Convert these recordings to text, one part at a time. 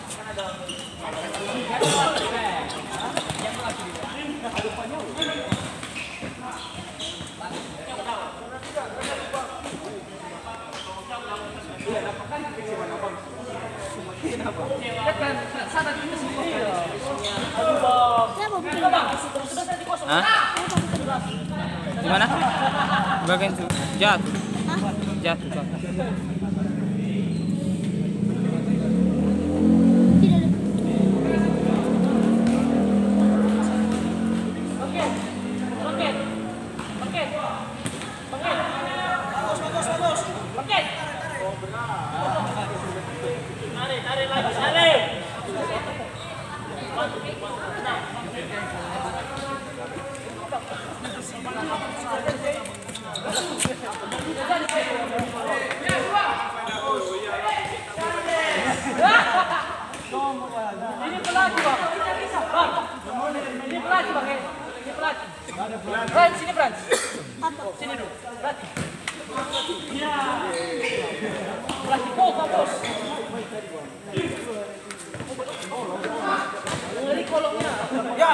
Gimana? Bagian jatuh. Jatuh. Frans, sini Frans. Sini dulu. Berarti. Berarti fokus. Ngeri kolongnya. Ya.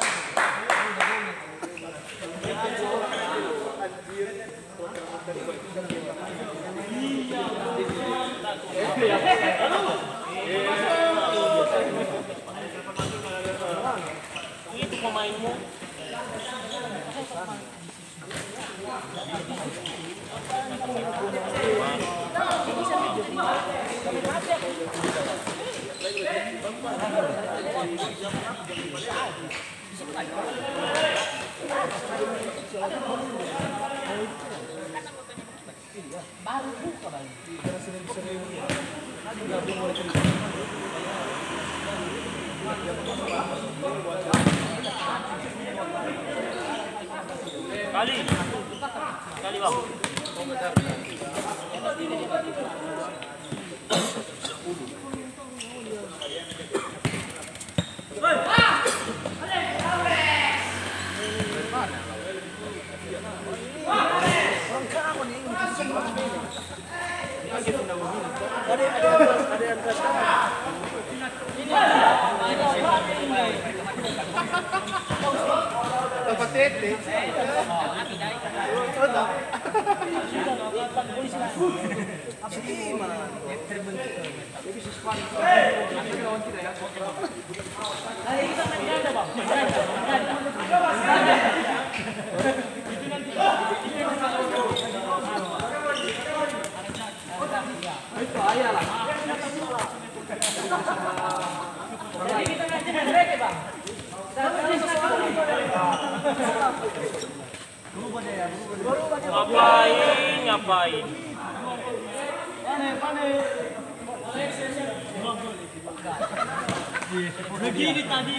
Itu pemainmu. Baru buka lagi. Kali bang. Ngapain? Begini tadi.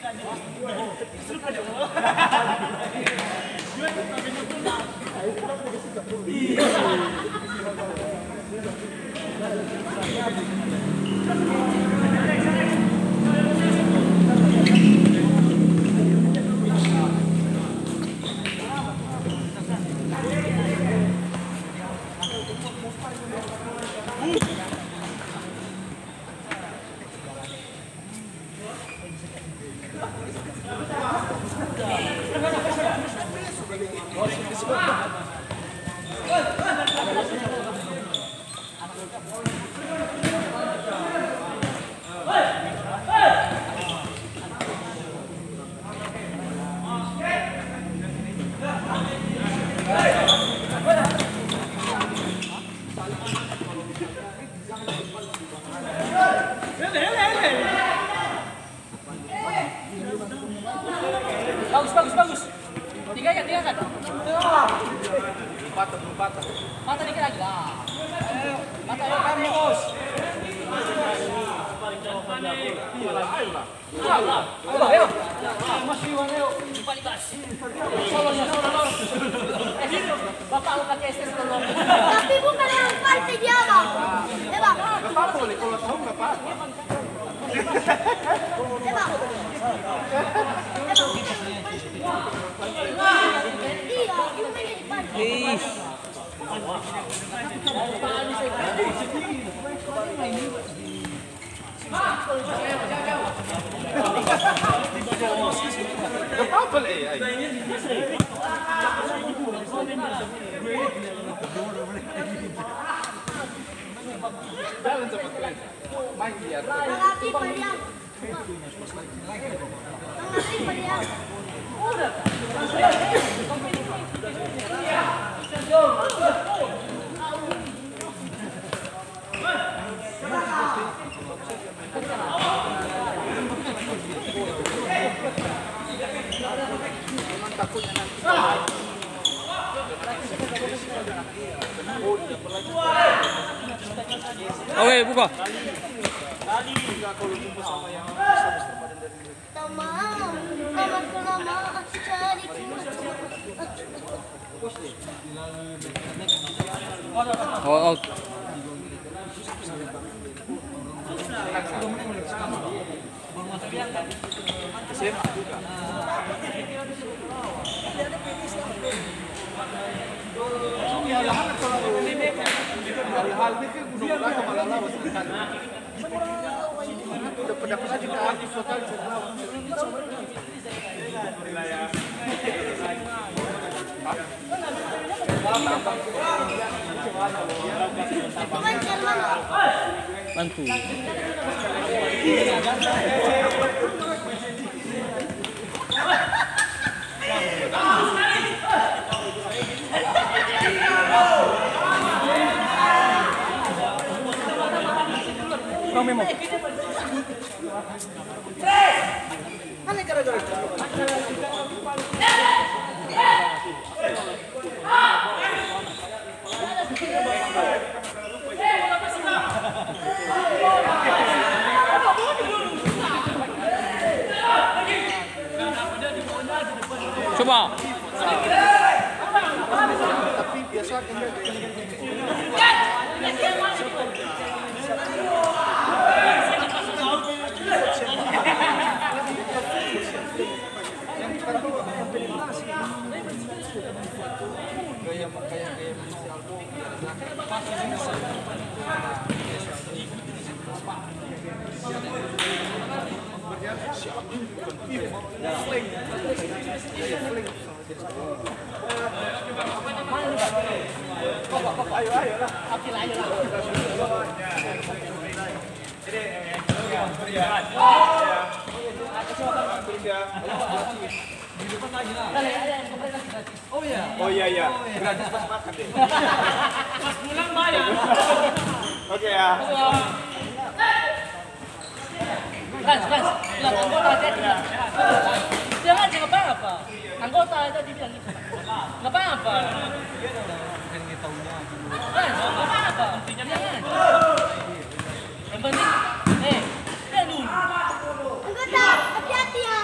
Bagus. Tiga kan? Mata dikit lagi lah. Mata ayo kami bos. Ayo. Masih ayo. Balik gas. Solo. Bapak lu pakai SS dulu. Tapi bukan yang partai dia, Bang. Ya, Bang. Enggak boleh kalau tahu enggak apa-apa. Ya, Bang. Jalan cepat keren. Main biar. Mengerti Padiam. Mengerti Padiam. Takutnya nanti. Oke, buka. Tamam. Lama-lama cari Oh, out. Hal-hal itu gunung lagi malah lawas sekali. Udah pendapat aja ke aktif sekali. Cuman Jerman. Bantu. Kau memo. Coba. Tapi biasa Oh iya. Gratis pas makan deh. Pas pulang bayar. Oke ya. Bilang anggota aja. Jangan apa-apa. Anggota aja dibilang gitu. Nggak apa-apa. Nggak apa-apa. Jangan. Yang penting, dia dulu. Anggota, hati-hati ya.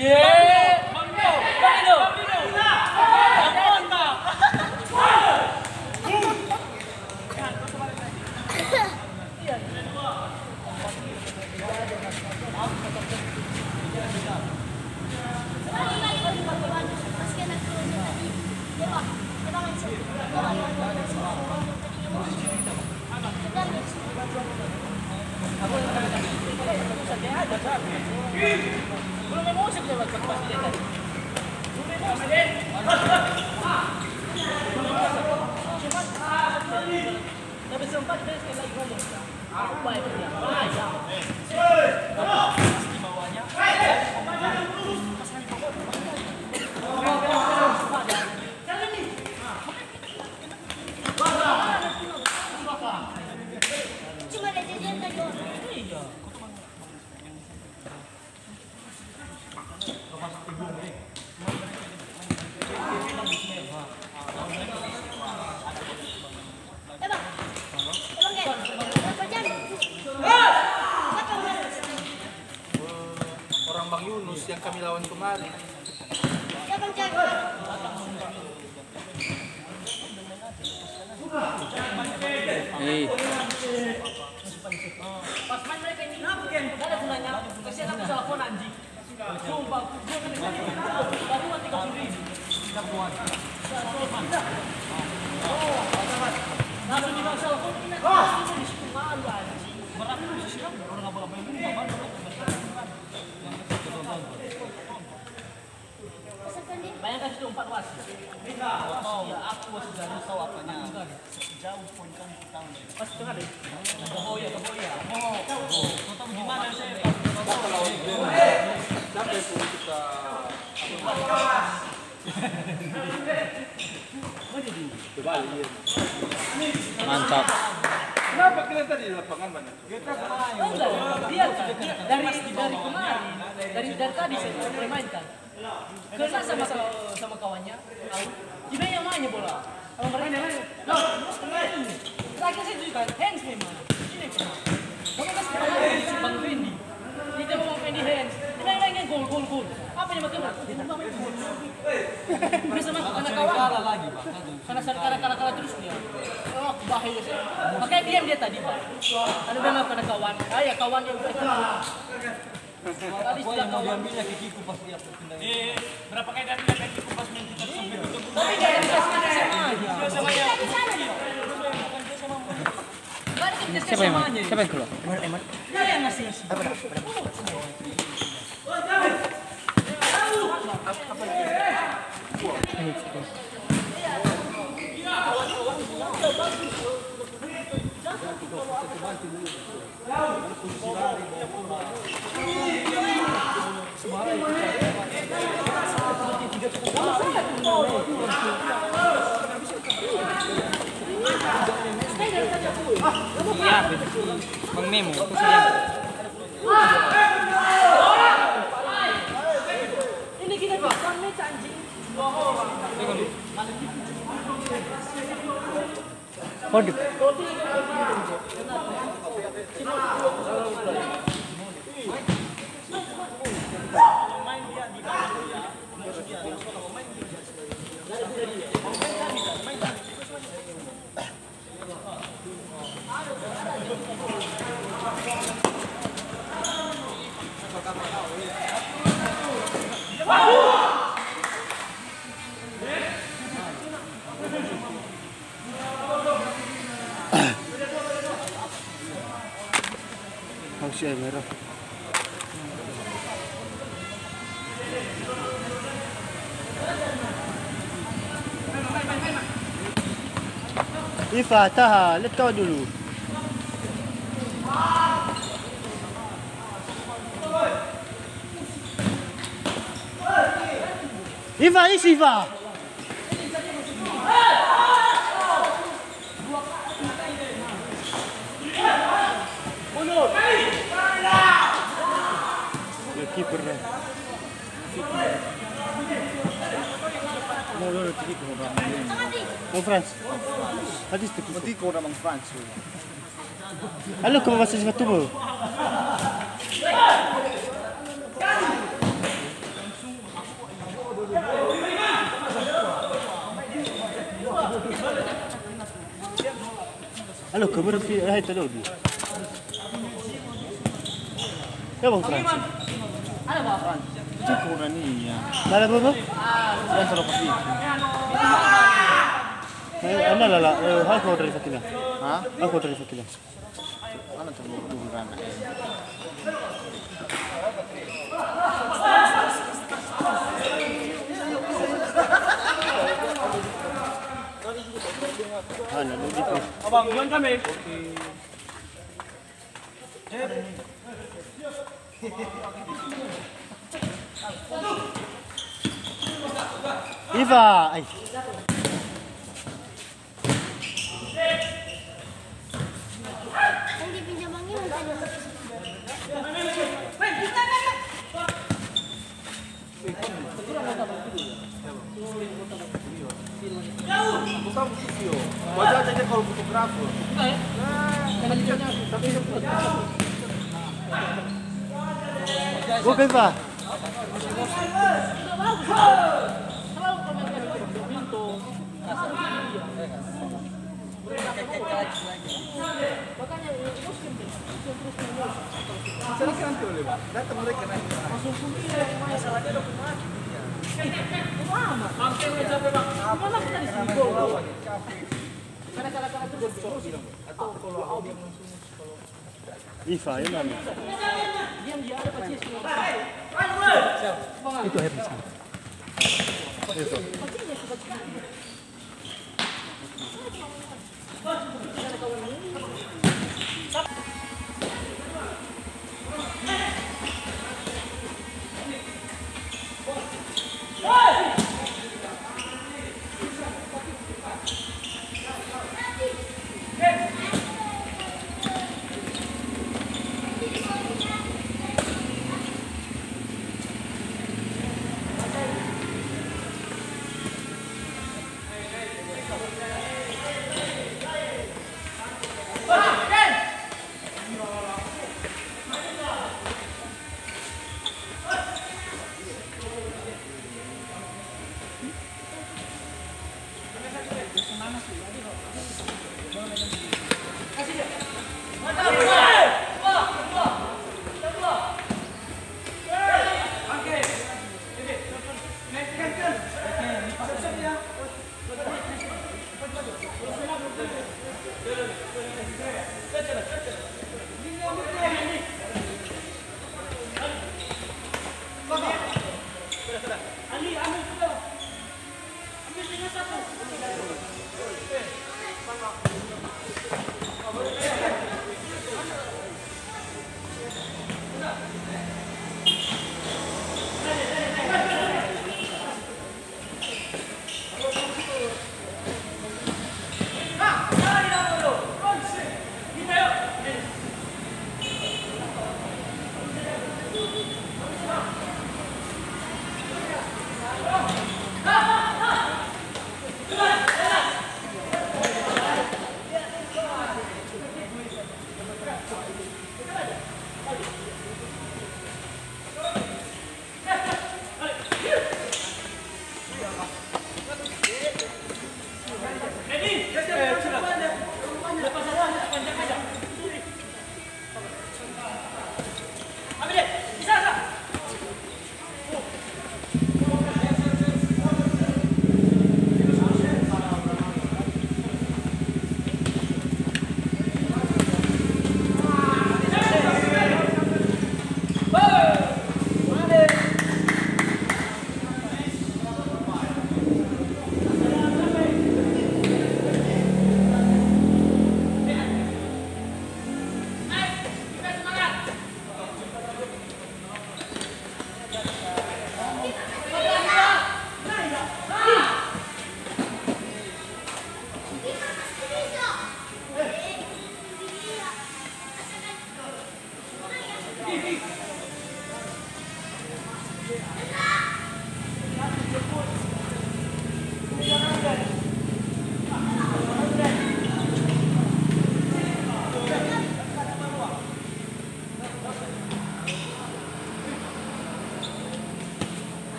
Bang belum emosi kita buat pas dia tadi. Belum emosi. Tapi sempat dia sekali lagi ngomong. Baik dia. Di bawahnya. Cuma ada jajan tadi. Iya. Orang Bang Yunus yang kami lawan kemarin. Pas main mereka ini, gak ada gunanya. Kasihan aku salah phone anjing. Sumpah, gue kan baru mati ke sini. Langsung di bawah telepon ini langsung di situ malu anjing. Berapa posisi kan orang nggak boleh main baru. Bayangkan itu 4 wasit. Oh, ya aku sudah tahu apanya. Jauh poin kan kita. Pas tengah deh. Oh ya. Mantap. Kenapa kalian tadi di lapangan mana? Dia dari kemarin, dari tadi saya permainkan. Kena sama kawannya. Gimana yang mainnya bola? Kalau mereka main, lagi saya tunjukkan hands memang. Ini pernah. Kamu kasih tahu si Bang Fendi. Dia mau Fendi hands. Dia main gol. Apa yang makin? Bisa masuk karena kawan. Kalah lagi, Bang. Karena kalah terus dia. Oh, bahaya sih. Makanya diam dia tadi, Bang. Kalau dia karena kawan. Ya kawan yang itu. Tadi sudah mau diambilnya ke Kiku pas dia pindah. Berapa kali dia pindah ke Kiku pas main kita sampai tutup. Tapi dia dikasih sama aja. Sama ya. Siapa yang keluar? Emang. Dia yang ngasih. Iya, Bang Memo, aku sayang. Ini kita bisa match anjing. Kode. Harus merah. Ifa, taha, lihat kau dulu. Ifa, isi Ifa. Keeper nih. Mau lolo tiki ko ba? Mau France. Hadis tiki ko na mang France. Halo, kung mabasa si Fatubo. Halo, kamu fi hay talodi. Ya bang France. Ada apa, Fran? Tiko na niya. Lala ba? Yan sa Pasig. Ano lala? Hal ko dari fakila. Ha? Ako dari fakila. Ano to mo na? Ano, ludi po. Abang, yun kami. Iva, ay. Hindi pinjamang yun. Bukan video. Wajah aja kalau fotografer. Go Iva. Silakan tuh lewat. Datang mereka nanti. Iva, yun namin. Itu habis.